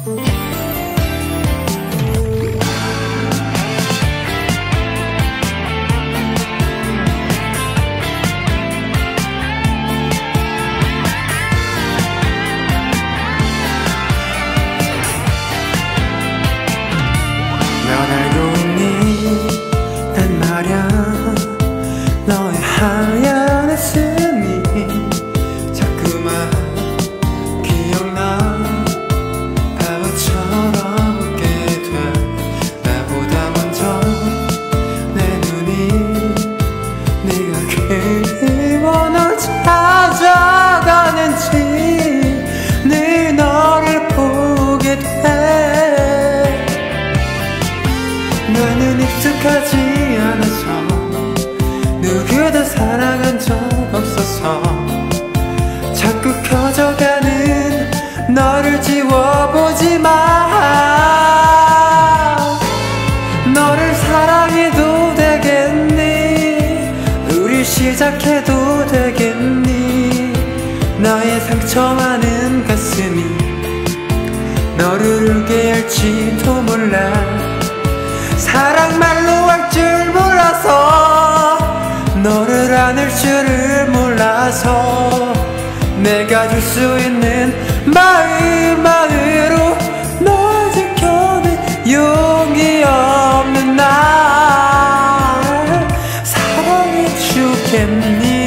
너의 하얀 웃음이 자꾸만 기억나. 바보처럼 웃게 돼. 나보다 먼저 내 눈이 네가 그리워 널 찾아가는지 늘 너를 보게 돼. 나는 익숙하지 않아서 누구도 사랑한 적 없어서 자꾸 커져가는 너를 지워보지 마. 너를 사랑해도 되겠니? 우리 시작해도 되겠니? 나의 상처 많은 가슴이 너를 울게 할지도 몰라. 사랑 말로 할 줄 몰라서 너를 안을 줄을 몰라서 내가 줄 수 있는 마음만으로 널 지켜낼 용기 없는 날 사랑해 주겠니?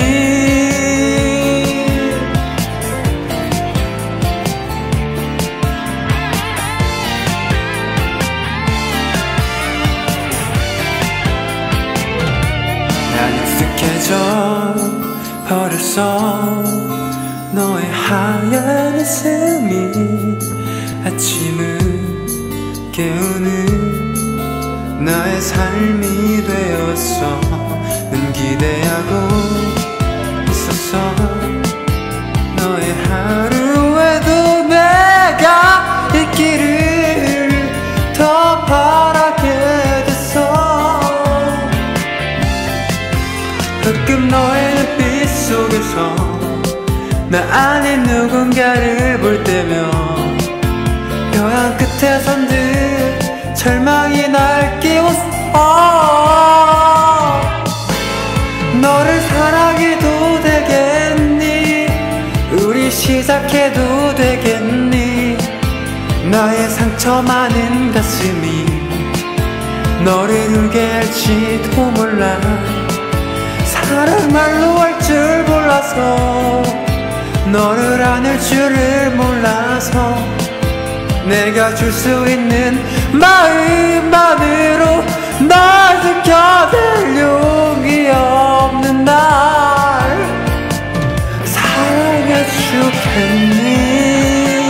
버렸어. 너의 하얀 웃음이 아침을 깨우는 나의 삶이 되었어. 난 기대하고 있었어. 너의 하루에도 내가 있기를 더 바라게 됐어. 가끔 너의 눈빛 속에서 나 아닌 누군가를 볼 때면 벼랑 끝에선 늘 절망이 날 깨웠어. 너를 사랑해도 되겠니? 우리 시작해도 되겠니? 나의 상처 많은 가슴이 너를 울게 할지도 몰라. 사랑 말로 할 줄 몰라서 너를 안을 줄을 몰라서 내가 줄 수 있는 마음만으로 널 지켜낼 용기 없는 날 사랑해 주겠니?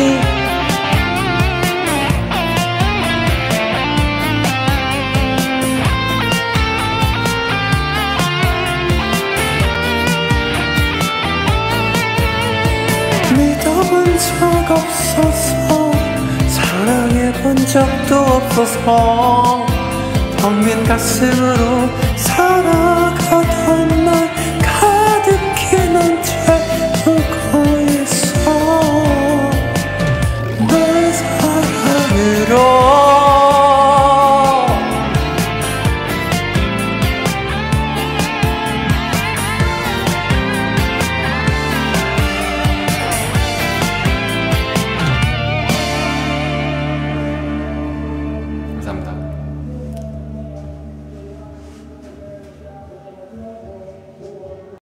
믿어본 적 없어서 사랑해본 적도 없어서 텅 빈 가슴으로 살아